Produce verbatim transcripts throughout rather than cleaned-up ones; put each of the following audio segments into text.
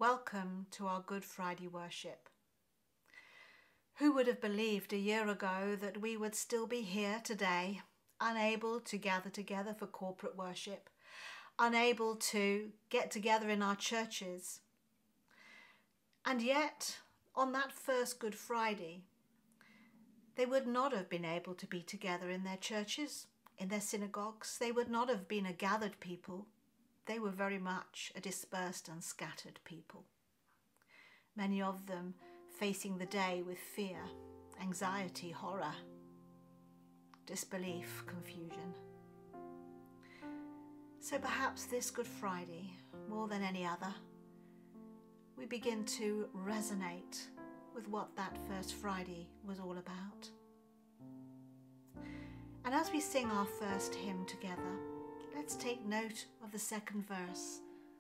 Welcome to our Good Friday worship. Who would have believed a year ago that we would still be here today, unable to gather together for corporate worship, unable to get together in our churches? And yet, on that first Good Friday, they would not have been able to be together in their churches, in their synagogues. They would not have been a gathered people. They were very much a dispersed and scattered people. Many of them facing the day with fear, anxiety, horror, disbelief, confusion. So perhaps this Good Friday, more than any other, we begin to resonate with what that first Friday was all about. And as we sing our first hymn together, let's take note of the second verse.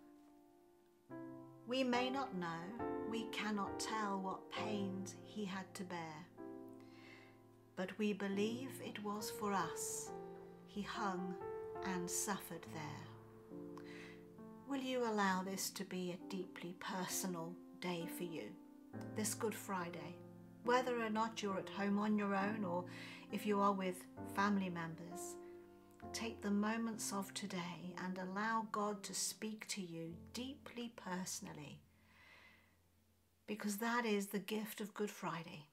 We may not know, we cannot tell what pains he had to bear, but we believe it was for us he hung and suffered there. Will you allow this to be a deeply personal day for you, this Good Friday, whether or not you're at home on your own or if you are with family members? Take the moments of today and allow God to speak to you deeply personally, because that is the gift of Good Friday.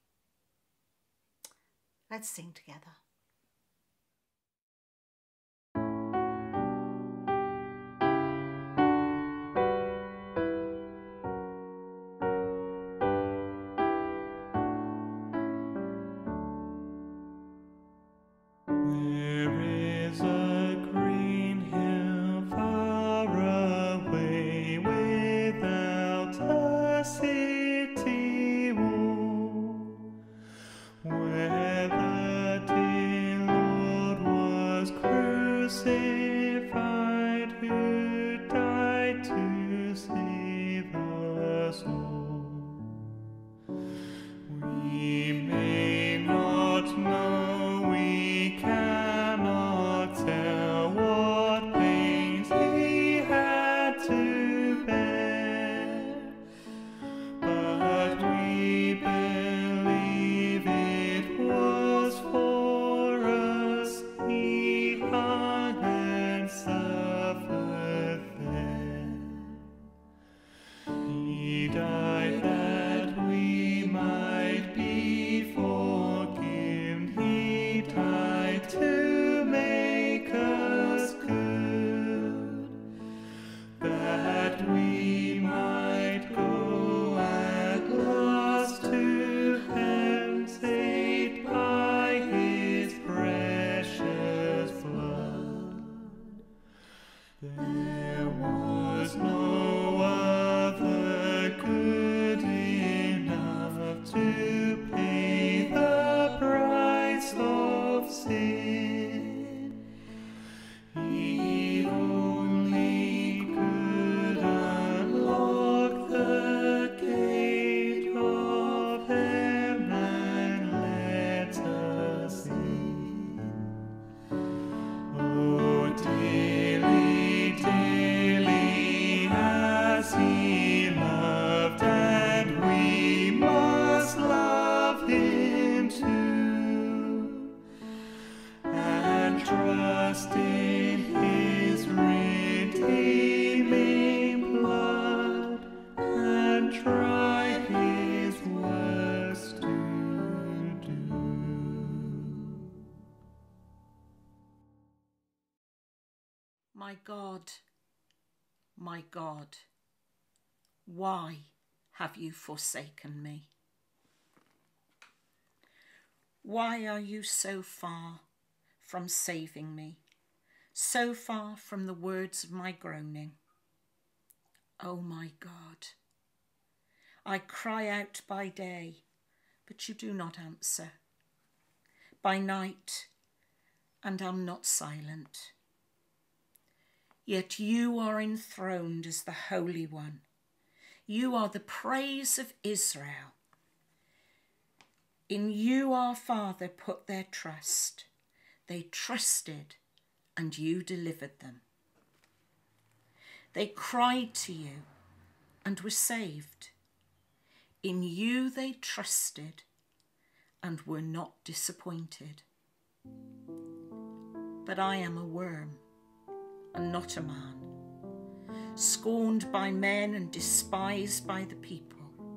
Let's sing together. My God, my God, why have you forsaken me? Why are you so far from saving me, so far from the words of my groaning? Oh my God, I cry out by day, but you do not answer, by night, and am not silent. Yet you are enthroned as the Holy One. You are the praise of Israel. In you our Father put their trust. They trusted and you delivered them. They cried to you and were saved. In you they trusted and were not disappointed. But I am a worm and not a man, scorned by men and despised by the people.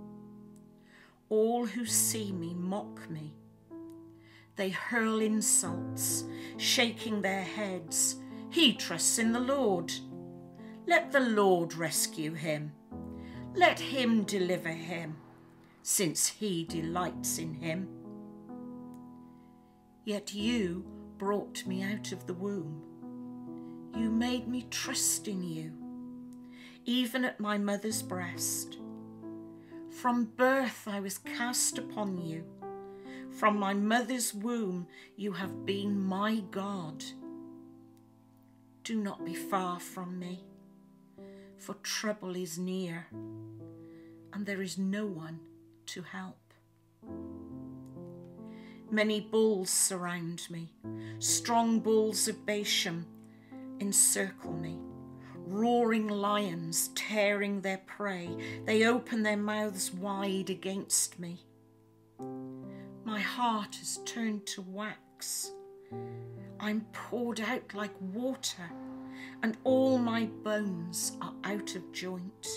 All who see me mock me. They hurl insults, shaking their heads. He trusts in the Lord. Let the Lord rescue him. Let him deliver him, since he delights in him. Yet you brought me out of the womb. You made me trust in you, even at my mother's breast. From birth I was cast upon you. From my mother's womb you have been my God. Do not be far from me, for trouble is near, and there is no one to help. Many bulls surround me. Strong bulls of Bashan encircle me. Roaring lions tearing their prey, they open their mouths wide against me. My heart is turned to wax. I'm poured out like water, and all my bones are out of joint.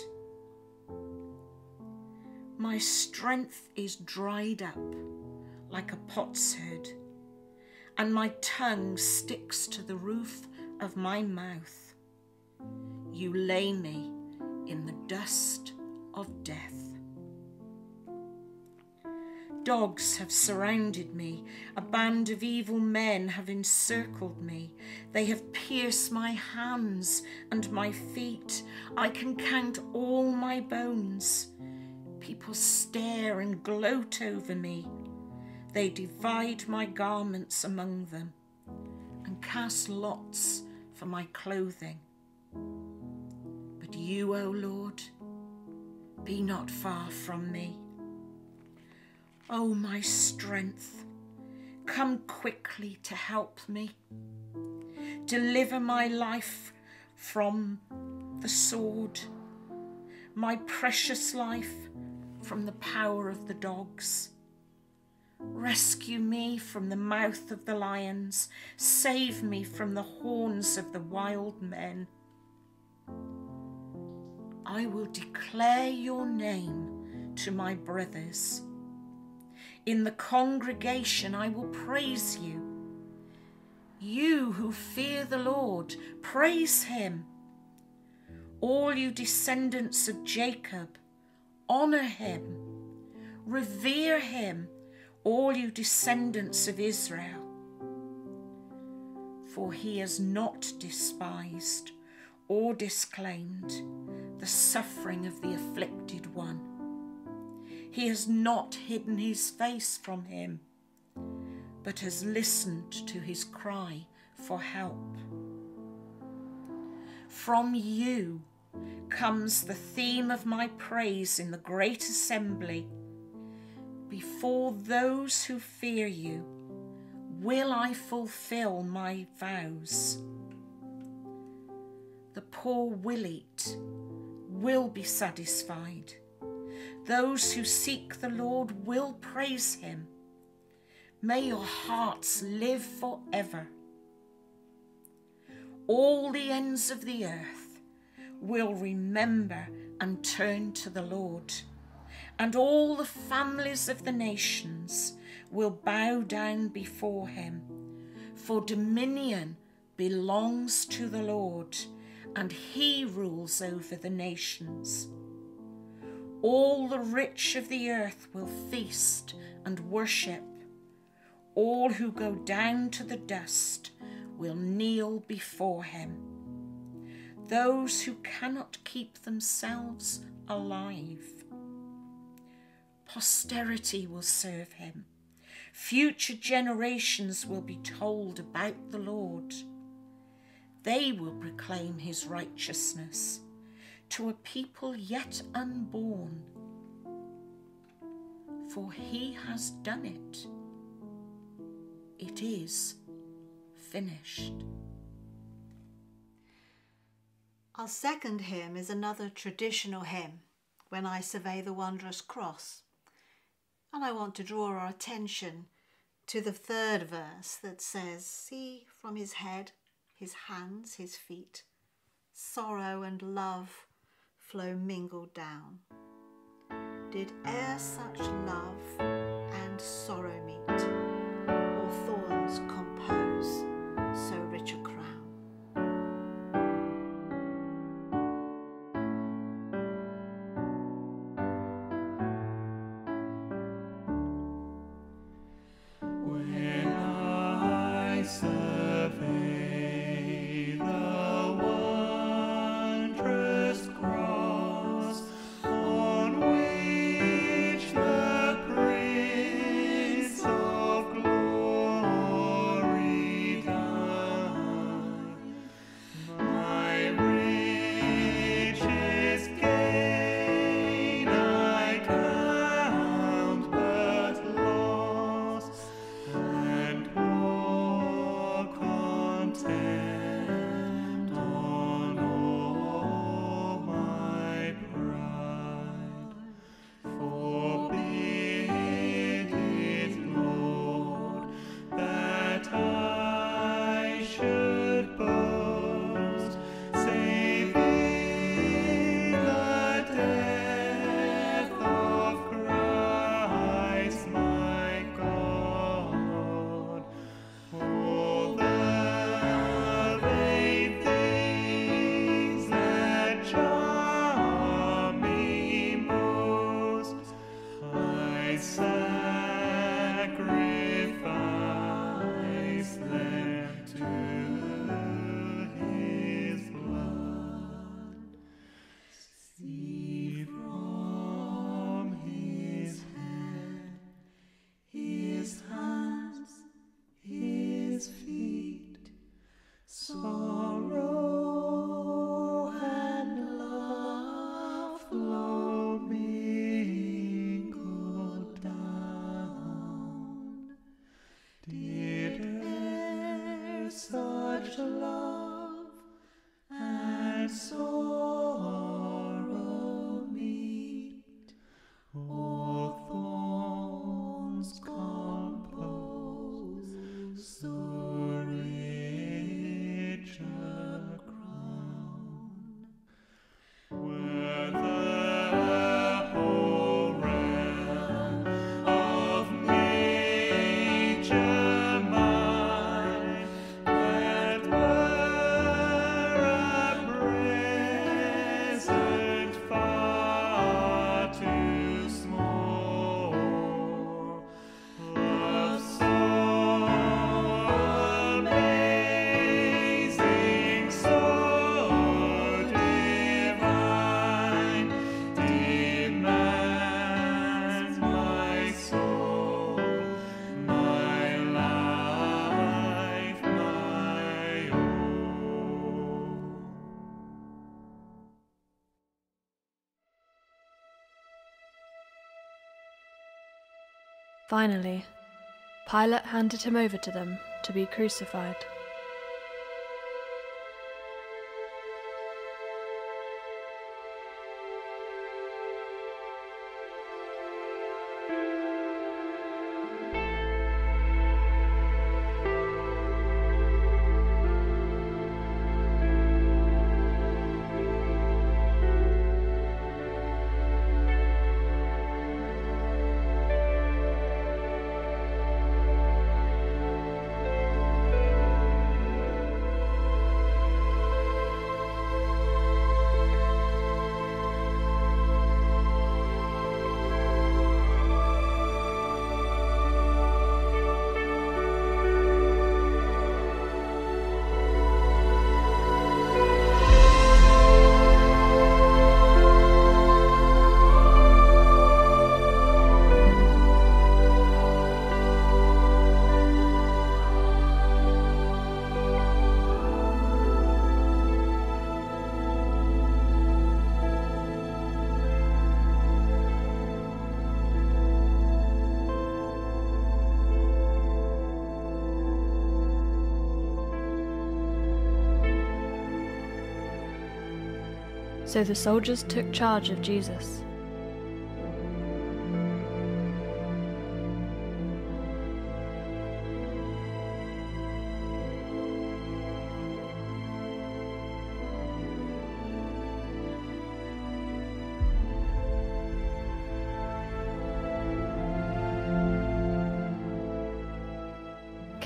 My strength is dried up like a potsherd, and my tongue sticks to the roof of my mouth. You lay me in the dust of death. Dogs have surrounded me. A band of evil men have encircled me. They have pierced my hands and my feet. I can count all my bones. People stare and gloat over me. They divide my garments among them and cast lots for my clothing. But you, O Lord, be not far from me. O my strength, come quickly to help me. Deliver my life from the sword, my precious life from the power of the dogs. Rescue me from the mouth of the lions. Save me from the horns of the wild men. I will declare your name to my brothers. In the congregation I will praise you. You who fear the Lord, praise him. All you descendants of Jacob, honour him. Revere him, all you descendants of Israel. For he has not despised or disclaimed the suffering of the afflicted one. He has not hidden his face from him, but has listened to his cry for help. From you comes the theme of my praise in the great assembly. Before those who fear you, will I fulfill my vows. The poor will eat, will be satisfied. Those who seek the Lord will praise him. May your hearts live forever. All the ends of the earth will remember and turn to the Lord, and all the families of the nations will bow down before him. For dominion belongs to the Lord, and he rules over the nations. All the rich of the earth will feast and worship. All who go down to the dust will kneel before him. Those who cannot keep themselves alive. Posterity will serve him. Future generations will be told about the Lord. They will proclaim his righteousness to a people yet unborn. For he has done it. It is finished. Our second hymn is another traditional hymn. when I survey the wondrous cross. And I want to draw our attention to the third verse that says, "See from his head, his hands, his feet, sorrow and love flow mingled down. Did e'er such love and sorrow meet, or thorns compose so rich a crown?" When I survey the wondrous cross on which the Prince of Glory died, my richest gain I count but loss, and pour contempt on all my pride. Forbid it, Lord, that I should boast, save in the death of Christ my God. All the vain things that charm me most, I sacrifice them to his blood. See from his head, his hands, his feet, sorrow and love flow mingled down. Did e'er such love and sorrow meet, or thorns compose so rich a crown? Were the whole realm of nature mine, that were a present far too small. Love so amazing, so divine, demands my soul, my life, my own. Finally, Pilate handed him over to them to be crucified. So the soldiers took charge of Jesus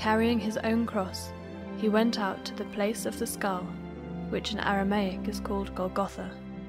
carrying his own cross, he went out to the place of the skull, which in Aramaic is called Golgotha.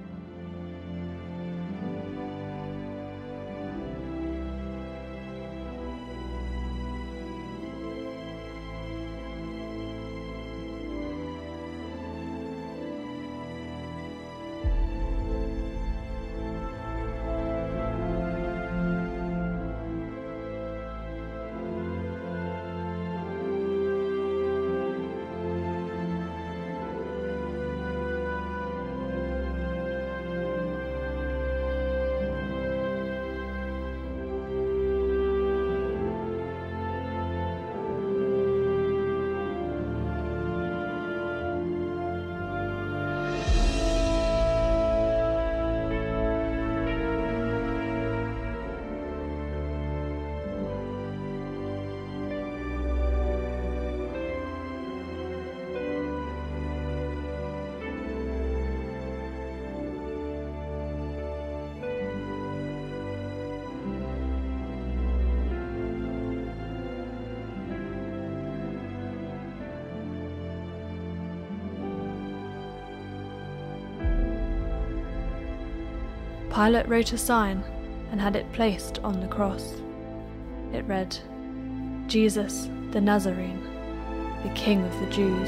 Pilate wrote a sign and had it placed on the cross. It read, "Jesus the Nazarene, the King of the Jews."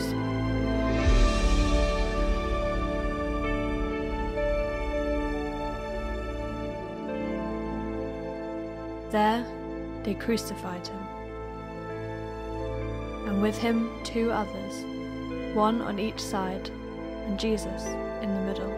There they crucified him, and with him two others, one on each side, and Jesus in the middle.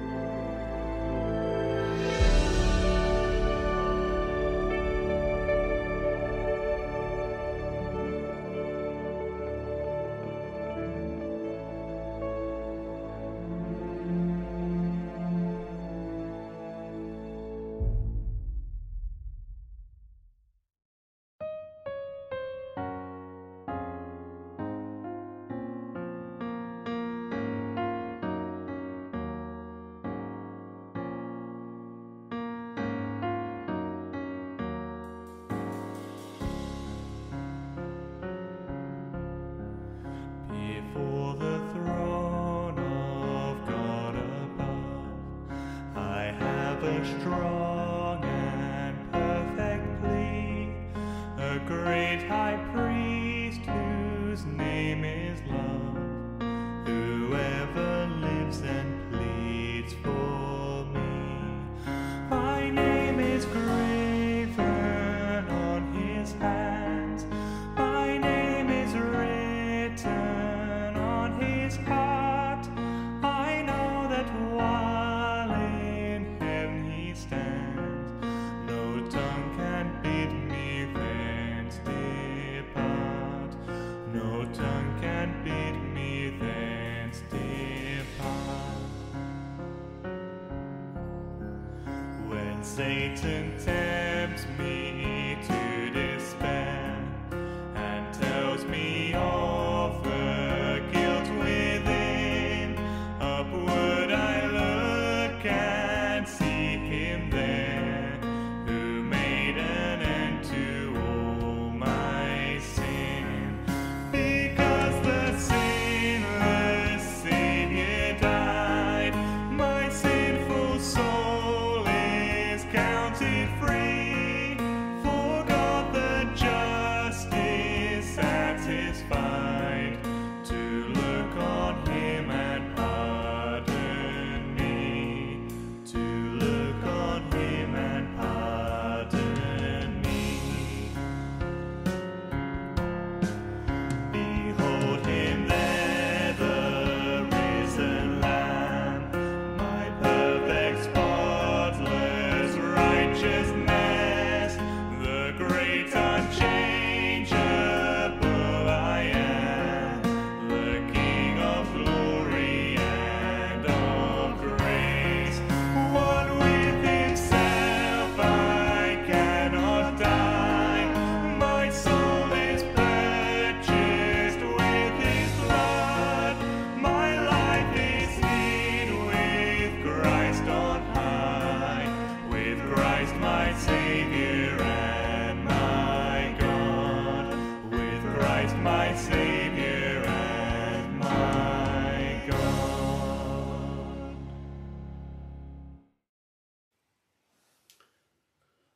Before the throne of God above, I have a strong and perfect plea, a great high priest whose name is love, whoever lives and pleads for me. My name is graven on his hands, my name is written on his heart. I know that while in heaven he stands, no tongue can bid me thence depart. No tongue can bid me thence depart. When Satan tempts me to despair and tells me of the guilt within, upward I look and see him there, who made an end to all my sin. Because the sinless Savior died, my sinful soul is counted free.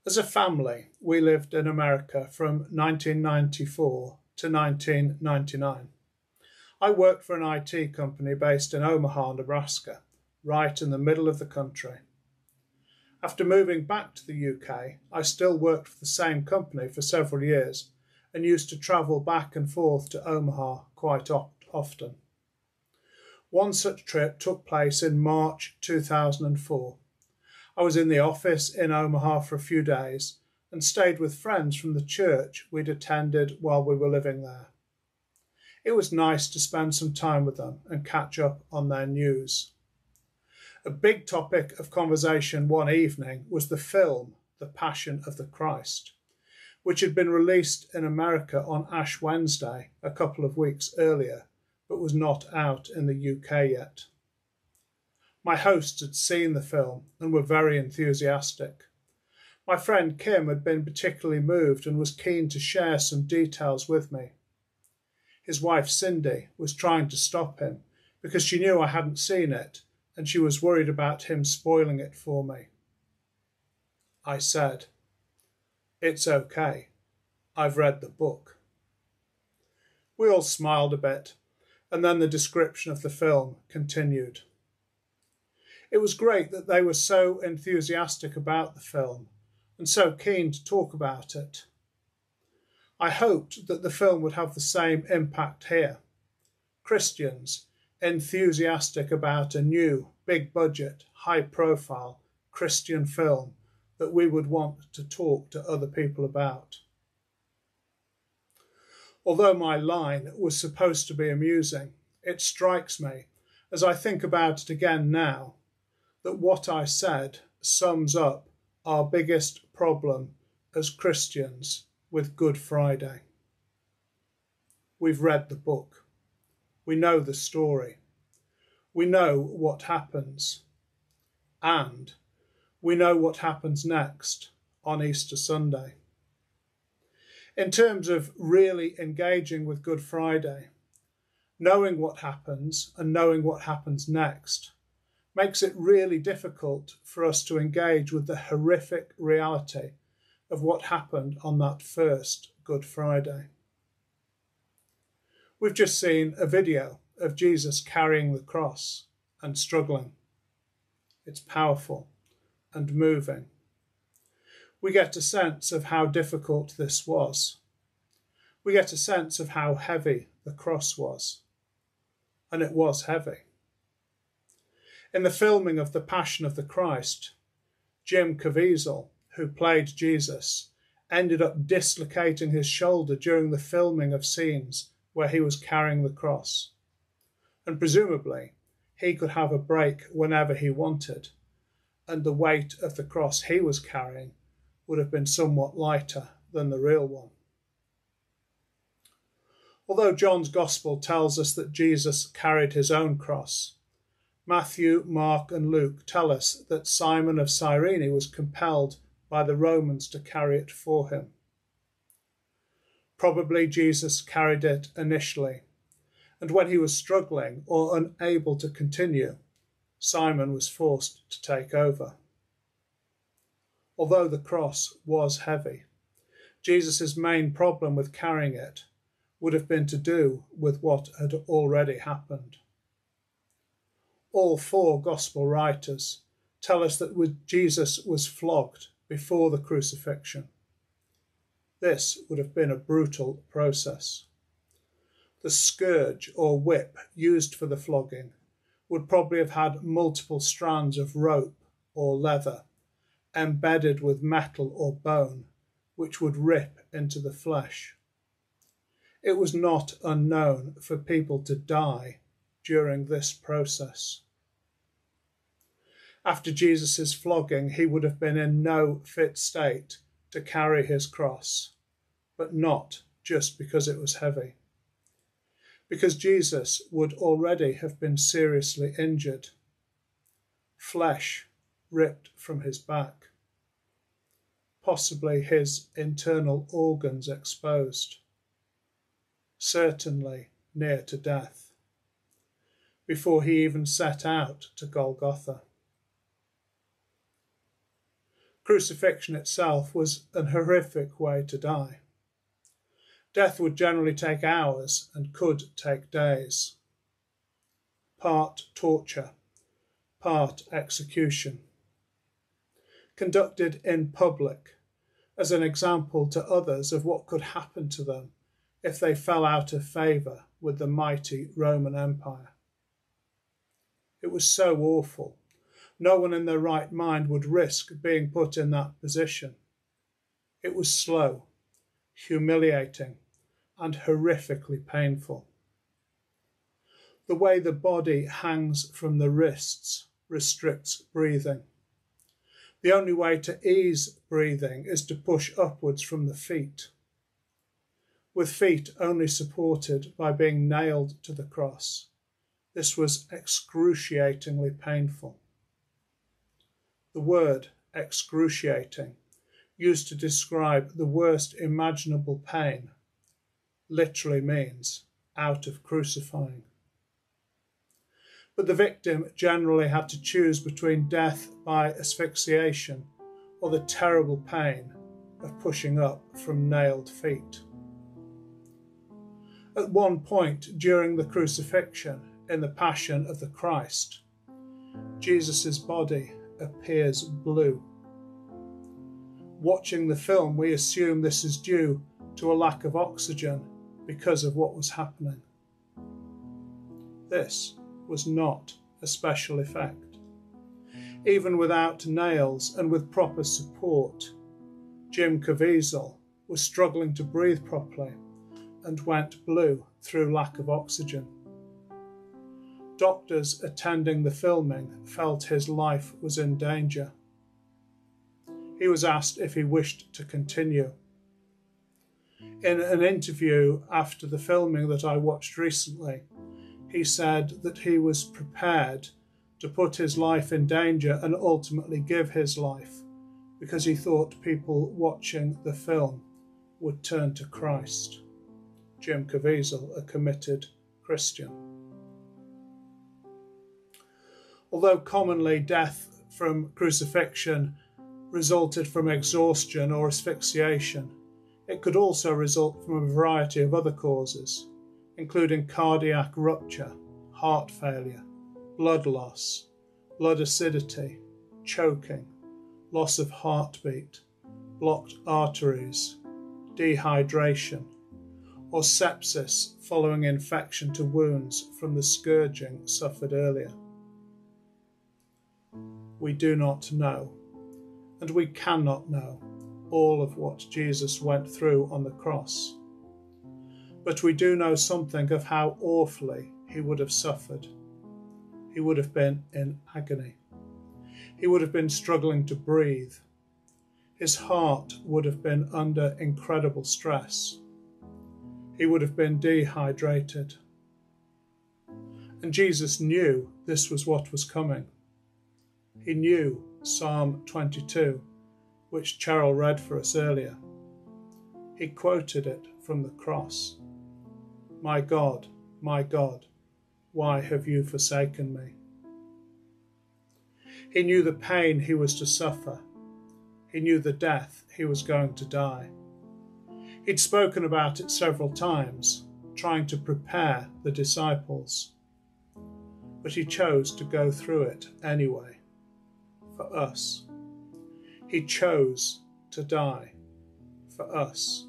As a family, we lived in America from nineteen ninety-four to nineteen ninety-nine. I worked for an I T company based in Omaha, Nebraska, right in the middle of the country. After moving back to the U K, I still worked for the same company for several years and used to travel back and forth to Omaha quite often. One such trip took place in March two thousand four. I was in the office in Omaha for a few days and stayed with friends from the church we'd attended while we were living there. It was nice to spend some time with them and catch up on their news. A big topic of conversation one evening was the film The Passion of the Christ, which had been released in America on Ash Wednesday a couple of weeks earlier, but was not out in the U K yet. My hosts had seen the film and were very enthusiastic. My friend Kim had been particularly moved and was keen to share some details with me. His wife Cindy was trying to stop him because she knew I hadn't seen it and she was worried about him spoiling it for me. I said, "It's okay. I've read the book." We all smiled a bit, and then the description of the film continued. It was great that they were so enthusiastic about the film and so keen to talk about it. I hoped that the film would have the same impact here. Christians enthusiastic about a new, big-budget, high-profile Christian film that we would want to talk to other people about. Although my line was supposed to be amusing, it strikes me, as I think about it again now, that what I said sums up our biggest problem as Christians with Good Friday. We've read the book. We know the story. We know what happens. And we know what happens next on Easter Sunday. In terms of really engaging with Good Friday, knowing what happens and knowing what happens next makes it really difficult for us to engage with the horrific reality of what happened on that first Good Friday. We've just seen a video of Jesus carrying the cross and struggling. It's powerful and moving. We get a sense of how difficult this was. We get a sense of how heavy the cross was. And it was heavy. In the filming of The Passion of the Christ, Jim Caviezel, who played Jesus, ended up dislocating his shoulder during the filming of scenes where he was carrying the cross. And presumably, he could have a break whenever he wanted, and the weight of the cross he was carrying would have been somewhat lighter than the real one. Although John's Gospel tells us that Jesus carried his own cross, Matthew, Mark and Luke tell us that Simon of Cyrene was compelled by the Romans to carry it for him. Probably Jesus carried it initially, and when he was struggling or unable to continue, Simon was forced to take over. Although the cross was heavy, Jesus' main problem with carrying it would have been to do with what had already happened. All four Gospel writers tell us that Jesus was flogged before the crucifixion. This would have been a brutal process. The scourge or whip used for the flogging would probably have had multiple strands of rope or leather embedded with metal or bone, which would rip into the flesh. It was not unknown for people to die during this process. After Jesus' flogging, he would have been in no fit state to carry his cross, but not just because it was heavy. Because Jesus would already have been seriously injured. Flesh ripped from his back. Possibly his internal organs exposed. Certainly near to death. Before he even set out to Golgotha. Crucifixion itself was an horrific way to die. Death would generally take hours and could take days. Part torture, part execution. Conducted in public, as an example to others of what could happen to them if they fell out of favour with the mighty Roman Empire. It was so awful. No one in their right mind would risk being put in that position. It was slow, humiliating, and horrifically painful. The way the body hangs from the wrists restricts breathing. The only way to ease breathing is to push upwards from the feet, with feet only supported by being nailed to the cross. This was excruciatingly painful. The word excruciating, used to describe the worst imaginable pain, literally means out of crucifying. But the victim generally had to choose between death by asphyxiation or the terrible pain of pushing up from nailed feet. At one point during the crucifixion, in the Passion of the Christ, Jesus' body appears blue. Watching the film, we assume this is due to a lack of oxygen because of what was happening. This was not a special effect. Even without nails and with proper support, Jim Caviezel was struggling to breathe properly and went blue through lack of oxygen. Doctors attending the filming felt his life was in danger. He was asked if he wished to continue. In an interview after the filming that I watched recently, he said that he was prepared to put his life in danger and ultimately give his life because he thought people watching the film would turn to Christ. Jim Caviezel, a committed Christian. Although commonly death from crucifixion resulted from exhaustion or asphyxiation, it could also result from a variety of other causes, including cardiac rupture, heart failure, blood loss, blood acidity, choking, loss of heartbeat, blocked arteries, dehydration, or sepsis following infection to wounds from the scourging suffered earlier. We do not know, and we cannot know, all of what Jesus went through on the cross. But we do know something of how awfully he would have suffered. He would have been in agony. He would have been struggling to breathe. His heart would have been under incredible stress. He would have been dehydrated. And Jesus knew this was what was coming. He knew Psalm twenty-two, which Cheryl read for us earlier. He quoted it from the cross. "My God, my God, why have you forsaken me?" He knew the pain he was to suffer. He knew the death he was going to die. He'd spoken about it several times, trying to prepare the disciples. But he chose to go through it anyway, for us. He chose to die for us.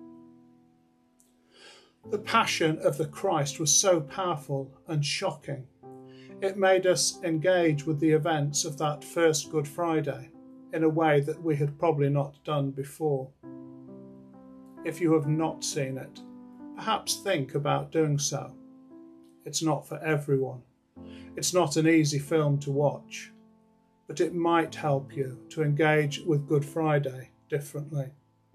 The Passion of the Christ was so powerful and shocking. It made us engage with the events of that first Good Friday in a way that we had probably not done before. If you have not seen it, perhaps think about doing so. It's not for everyone. It's not an easy film to watch, but it might help you to engage with Good Friday differently.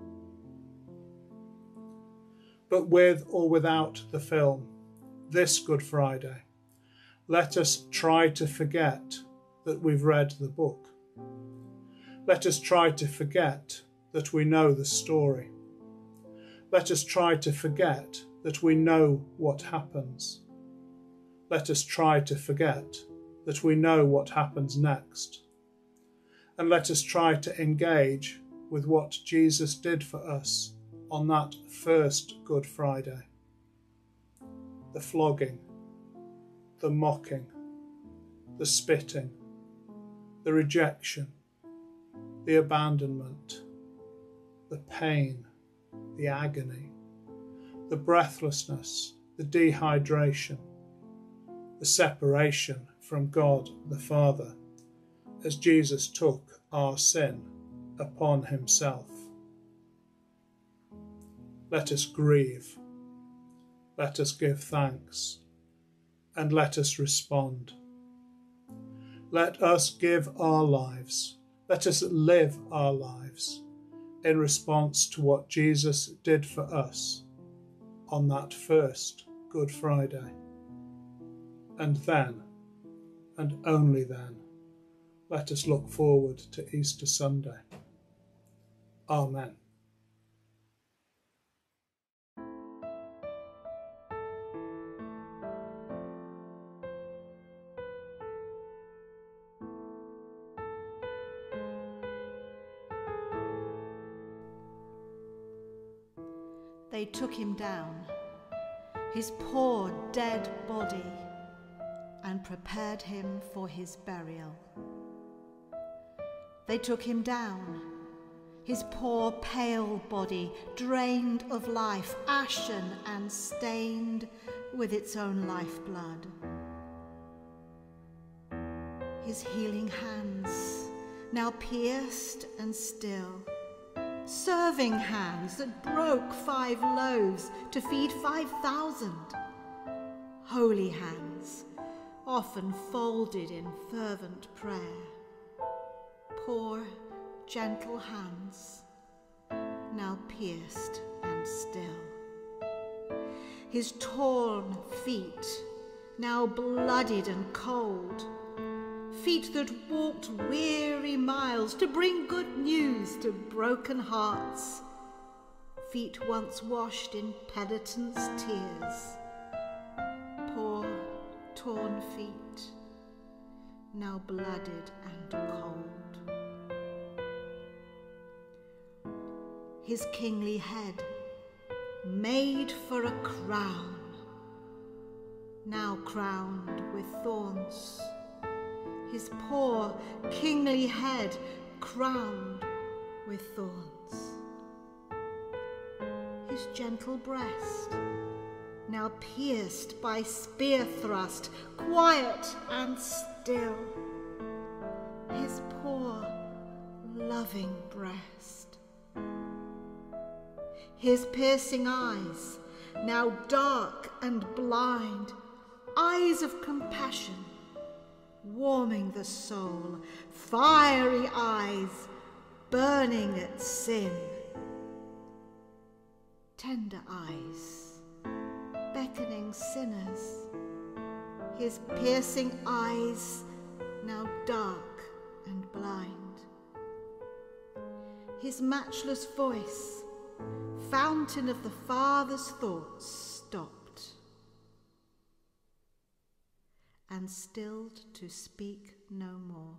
But with or without the film, this Good Friday, let us try to forget that we've read the book. Let us try to forget that we know the story. Let us try to forget that we know what happens. Let us try to forget that we know what happens next. and let us try to engage with what Jesus did for us on that first Good Friday. The flogging, the mocking, the spitting, the rejection, the abandonment, the pain, the agony, the breathlessness, the dehydration, the separation from God the Father, as Jesus took our sin upon himself. Let us grieve, let us give thanks, and let us respond. Let us give our lives, let us live our lives in response to what Jesus did for us on that first Good Friday. And then, and only then, let us look forward to Easter Sunday. Amen. They took him down, his poor dead body, and prepared him for his burial. They took him down, his poor pale body, drained of life, ashen and stained with its own lifeblood. His healing hands, now pierced and still, serving hands that broke five loaves to feed five thousand, holy hands, often folded in fervent prayer, poor, gentle hands, now pierced and still. His torn feet, now bloodied and cold, feet that walked weary miles to bring good news to broken hearts, feet once washed in penitence tears, poor torn feet, now blooded and cold. His kingly head, made for a crown, now crowned with thorns. His poor kingly head crowned with thorns. His gentle breast, now pierced by spear thrust, quiet and still. His poor loving breast. His piercing eyes, now dark and blind, eyes of compassion, warming the soul, fiery eyes, burning at sin. Tender eyes, beckoning sinners, his piercing eyes, now dark and blind. His matchless voice, fountain of the Father's thoughts, stopped and stilled to speak no more.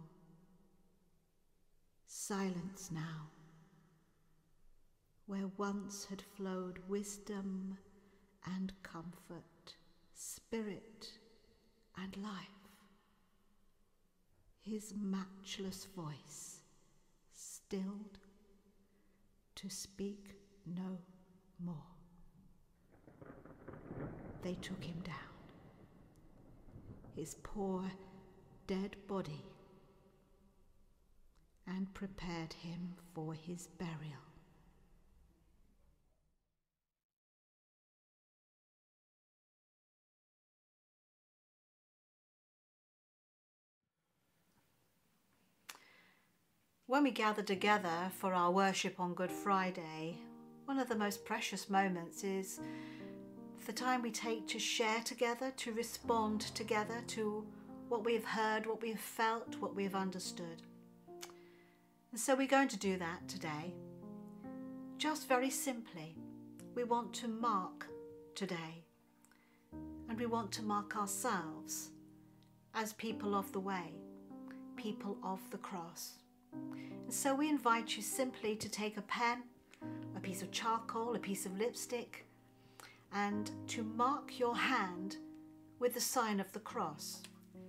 Silence now, where once had flowed wisdom and comfort, spirit and life. His matchless voice stilled to speak no more. They took him down, his poor dead body, and prepared him for his burial. When we gather together for our worship on Good Friday, one of the most precious moments is the time we take to share together, to respond together to what we have heard, what we have felt, what we have understood. And so we're going to do that today. Just very simply, we want to mark today, and we want to mark ourselves as people of the way, people of the cross. And so we invite you simply to take a pen, a piece of charcoal, a piece of lipstick, and to mark your hand with the sign of the cross.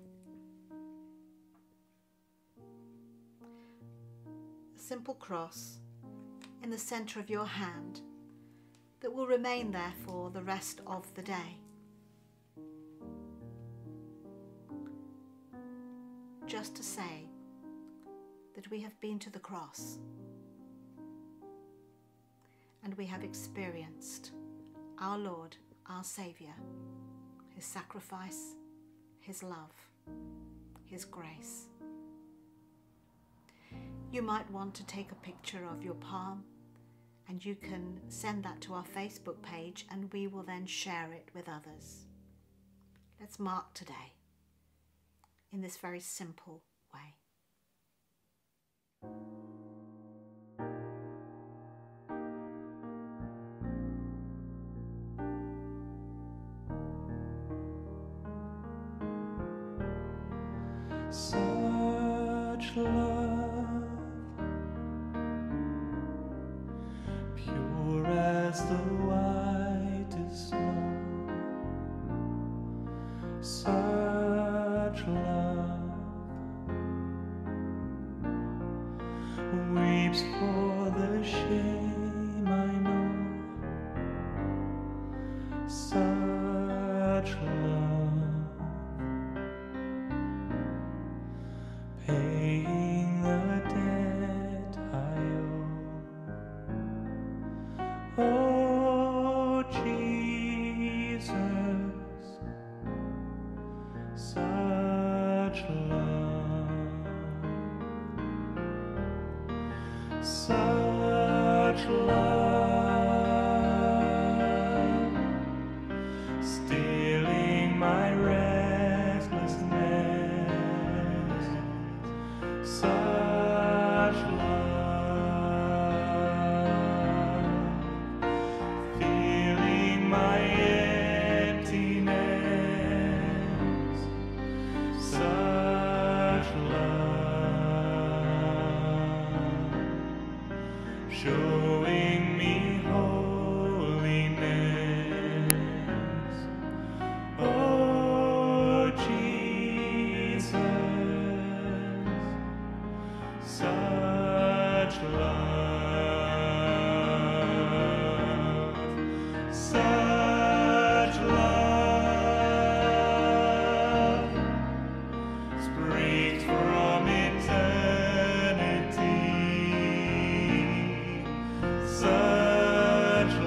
A simple cross in the centre of your hand that will remain there for the rest of the day. Just to say that we have been to the cross and we have experienced our Lord, our Saviour, His sacrifice, His love, His grace. You might want to take a picture of your palm, and you can send that to our Facebook page and we will then share it with others. Let's mark today in this very simple way. Such love, pure as the whitest snow. Such love weeps for the shame I know. Such love, paying the debt I owe. Oh, Jesus, such love, such love, stilling my restlessness. Such love, filling my emptiness. Such love, showing me holiness. Oh, Jesus, such love, such love, springs from eternity. Such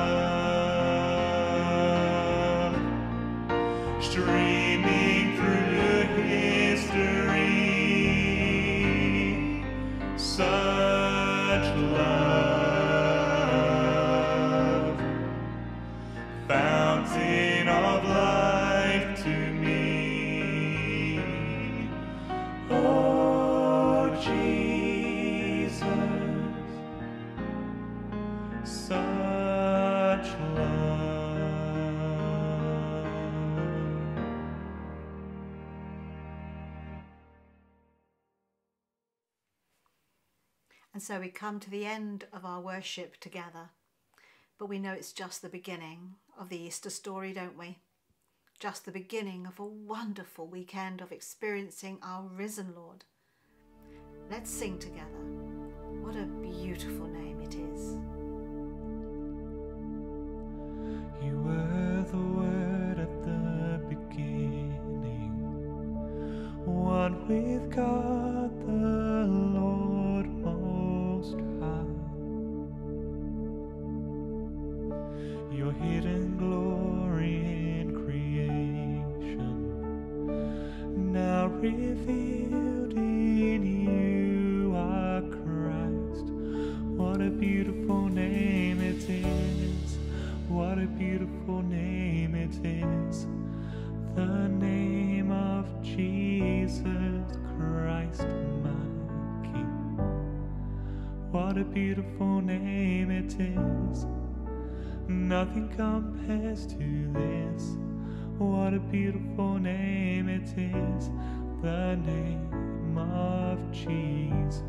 love, streaming through history. Such love, fountain of life to me. Oh, Jesus, such love. And so we come to the end of our worship together, but we know it's just the beginning of the Easter story, don't we? Just the beginning of a wonderful weekend of experiencing our risen Lord. Let's sing together. What a beautiful name it is. You were the Word at the beginning, one with God the Lord Most High. Your hidden glory in creation, now revealed in you are Christ. What a beautiful name it is. What a beautiful name it is. The name of Jesus Christ, my King. What a beautiful name it is. Nothing compares to this. What a beautiful name it is. The name name of Jesus.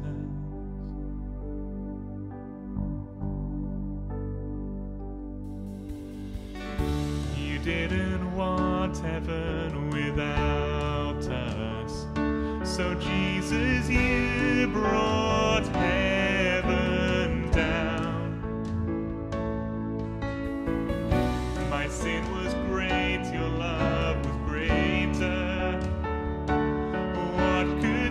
You didn't want heaven without us, so Jesus, you brought heaven down. My sin was great, your love was greater. What could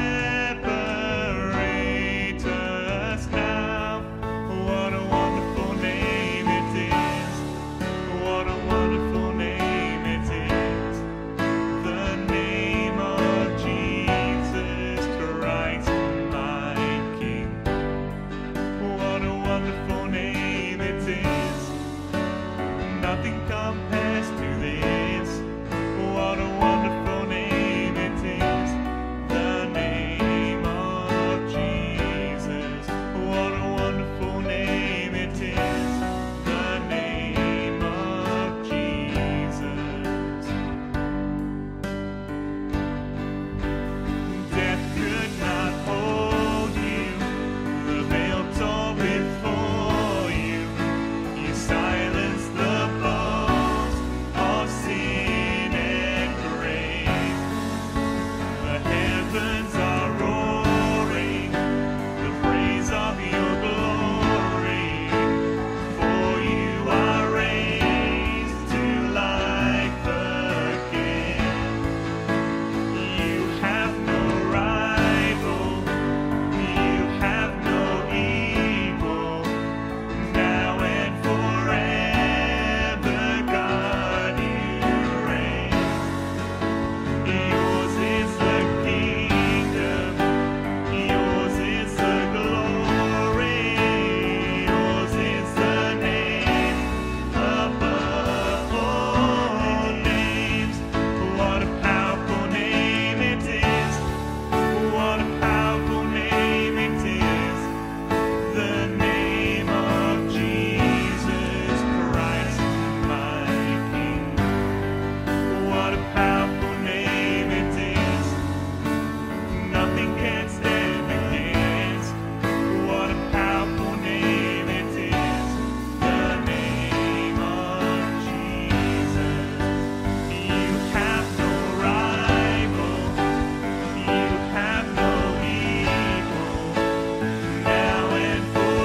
separate us now? What a wonderful name it is. What a wonderful name it is. The name of Jesus Christ, my King. What a wonderful name it is. Nothing compares to this. What a wonderful name it is. The name of Jesus. What a wonderful name it is. The name of Jesus. Death could not hold you. The veil tore before you. You silenced the boast of sin and grave. The heavens are roaring the praise of your glory. For you are raised to life again. You have no rival. You have no equal. Now and forever, God, you reign. Yours is the kingdom. Yours is the glory. Yours is the name above all names. What a powerful name it is. What a powerful name it is. The name of Jesus Christ, my King. What a powerful name it is. Nothing can stand against. What a powerful name it is. The name of Jesus. You have no rival. You have no equal. Now and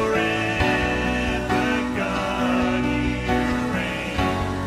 forever, God, you reign.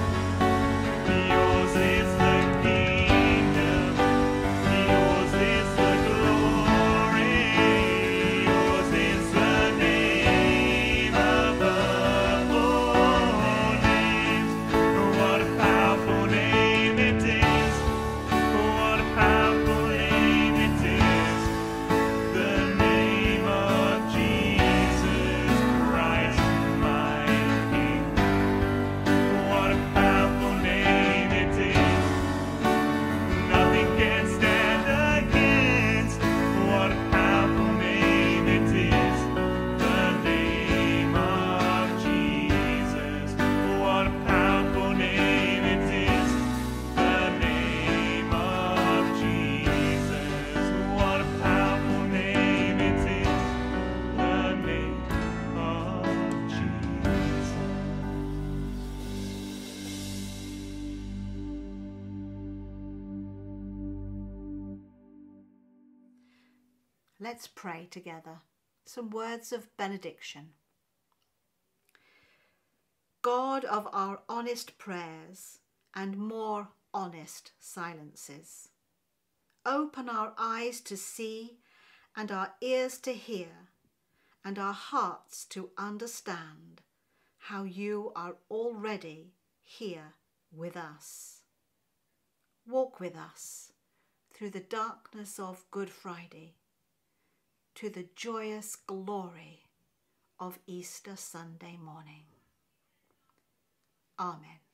Yours is the kingdom. Yours is the glory. Yours is the name above all names. What a powerful name it is. What a powerful name it is. The name of Jesus Christ, my King. What a powerful name it is. Nothing can stand against. What a powerful name it is. The name of Jesus. What a powerful name it is. The name of Jesus. What a powerful name it is. The name of Jesus. Let's pray together. Some words of benediction. God of our honest prayers and more honest silences, open our eyes to see and our ears to hear and our hearts to understand how you are already here with us. Walk with us through the darkness of Good Friday to the joyous glory of Easter Sunday morning. Amen.